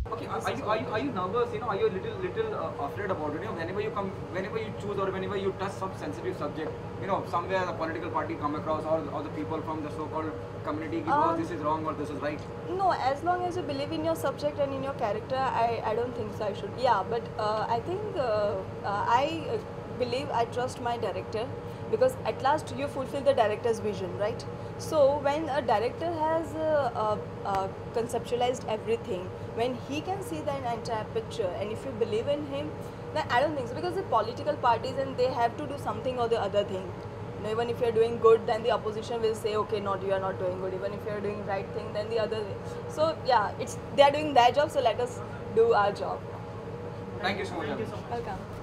Okay, are you nervous? You know, are you a little afraid about it? You know, whenever you choose or whenever you touch some sensitive subject, you know, somewhere the political party come across or the people from the so-called community give, oh, this is wrong or this is right. No, as long as you believe in your subject and in your character, I don't think so I should. Yeah, but I think I believe I trust my director, because at last you fulfill the director's vision, right? So when a director has conceptualized everything, when he can see the entire picture, and if you believe in him, then I don't think so, because the political parties and they have to do something or the other thing. You know, even if you're doing good, then the opposition will say, okay, not you are not doing good. Even if you're doing right thing, then the other way. So yeah, they are doing their job, so let us do our job. Thank you so much. Welcome.